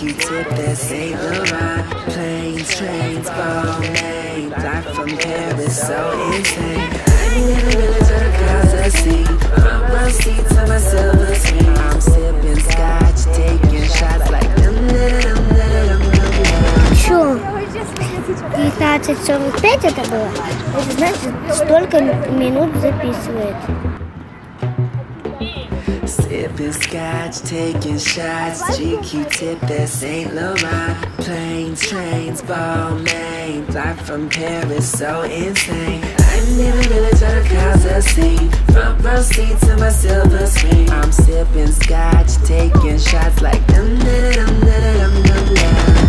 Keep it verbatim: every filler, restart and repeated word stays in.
Q-tip, that's Saint Laurent. Planes, trains, Balmain. Fly from Paris, so insane. I ain't never really to the clouds I see. Front row seat to my silver screen. I'm sipping scotch, taking shots like dum dum dum dum dum. Чё? девятнадцать сорок пять это было? Это значит, столько минут записывает. Sipping scotch, taking shots, G Q-tip, that's Saint Laurent. Planes, trains, Balmain. Fly from Paris, so insane. I never really to the clouds I see. Front row seat to my silver screen. I'm sipping scotch, taking shots like dum dum dum dum dum dum.